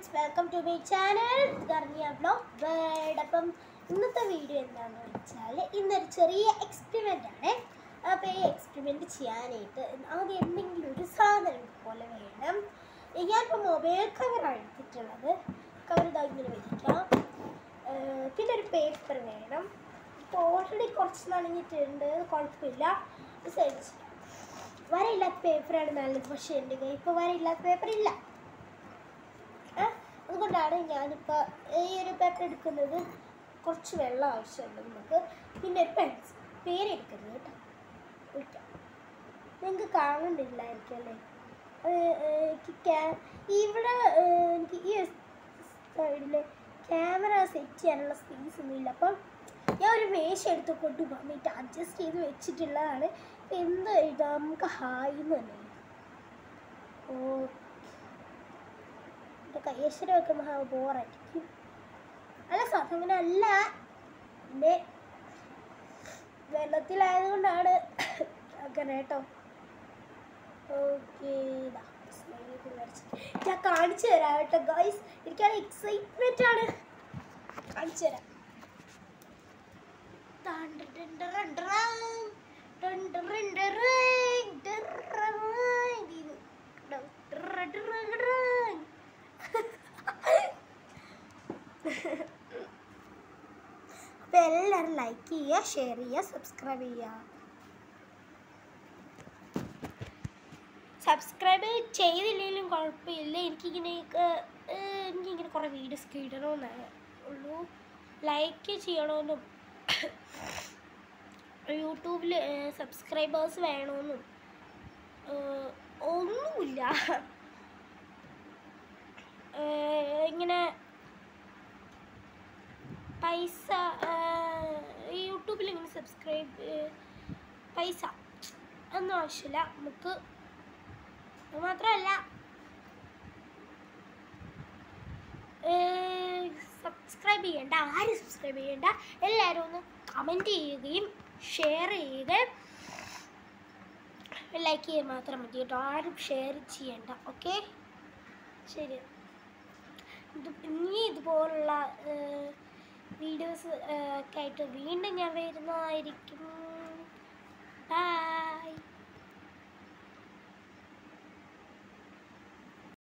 Welcome to my channel ഗർണിയ vlog world. അപ്പം ഇന്നത്തെ വീഡിയോ എന്താണെന്ന് വെച്ചാൽ ഇന്നൊരു ചെറിയ എക്സ്പെരിമെൻ്റ് ആണ്. അപ്പോൾ ഈ എക്സ്പെരിമെൻ്റ് ചെയ്യാനായിട്ട് ആദ്യം എന്തെങ്കിലും ഒരു സാധനം പോലെ വേണം. ഞാനിപ്പോൾ മൊബൈൽ കവറാണ് എടുത്തിട്ടുള്ളത്. കവർ ഇതാ ഇങ്ങനെ വയ്ക്കാം. പിന്നെ ഒരു പേപ്പർ വേണം. ഇപ്പോൾ ഓൾറെഡി കുറച്ച് നനഞ്ഞിട്ടുണ്ട്, കുഴപ്പമില്ല. സൈഡ് വരയില്ലാത്ത പേപ്പറാണ് നല്ലത്. പക്ഷേ എൻ്റെ കയ്യിൽ ഇപ്പോൾ വരയില്ലാത്ത പേപ്പർ ഇല്ല. അതുകൊണ്ടാണ് ഞാനിപ്പോൾ ഈ ഒരു പേപ്പർ എടുക്കുന്നത്. കുറച്ച് വെള്ളം ആവശ്യമുണ്ട് നമുക്ക്. പിന്നെ ഒരു പെൻസിൽ പേരെടുക്കുന്നത് കേട്ടോ. ഒഴിക്കാം. നിങ്ങൾക്ക് കാണുന്നില്ലായിരിക്കും അല്ലേ? ഇവിടെ എനിക്ക് ഈ സൈഡിൽ ക്യാമറ സെറ്റ് ചെയ്യാനുള്ള സ്പേസ് ഒന്നുമില്ല. അപ്പം ഞാൻ ഒരു മേശ എടുത്ത് കൊണ്ട് വന്നിട്ട് അഡ്ജസ്റ്റ് ചെയ്ത് വെച്ചിട്ടുള്ളതാണ്. എന്ത് എഴുതാം? നമുക്ക് ഹായ് എന്ന് തന്നെ എഴുതാം. കയ്യശ്ശേരി വെക്കുമ്പോൾ ബോറായിരിക്കും. അല്ല സാർ, അങ്ങനെ അല്ല. എൻ്റെ വെള്ളത്തിലായതുകൊണ്ടാണ് അങ്ങനെ കേട്ടോ. ഓക്കെ, ഞാൻ കാണിച്ചു തരാം കേട്ടോ ഗൈസ്. എനിക്കാണ് എക്സൈറ്റ്മെൻ്റ് ആണ്. കാണിച്ചു തരാം. അപ്പോൾ എല്ലാവരും ലൈക്ക് ചെയ്യുക, ഷെയർ ചെയ്യുക, സബ്സ്ക്രൈബ് ചെയ്യുക. സബ്സ്ക്രൈബ് ചെയ്തില്ലെങ്കിലും കുഴപ്പമില്ല. എനിക്കിങ്ങനെ കുറേ വീഡിയോസ് ഇടണമെന്നാണ് ഉള്ളൂ. ലൈക്ക് ചെയ്യണമെന്നും യൂട്യൂബിൽ സബ്സ്ക്രൈബേഴ്സ് വേണമെന്നും ഒന്നുമില്ല. ഇങ്ങനെ പൈസ യൂട്യൂബിൽ ഇങ്ങനെ പൈസ ഒന്നും ആവശ്യമില്ല നമുക്ക്. മാത്രമല്ല സബ്സ്ക്രൈബ് ചെയ്യേണ്ട, ആരും സബ്സ്ക്രൈബ് ചെയ്യേണ്ട. എല്ലാവരും ഒന്ന് കമൻറ്റ് ചെയ്യുകയും ഷെയർ ചെയ്യുകയും ലൈക്ക് ചെയ്യുക മാത്രം മതി കേട്ടോ. ആരും ഷെയർ ചെയ്യണ്ട. ഓക്കെ, ശരി. ഇനി ഇതുപോലുള്ള വീഡിയോസ് ഒക്കെ ആയിട്ട് വീണ്ടും ഞാൻ വരുന്നതായിരിക്കും. ബൈ.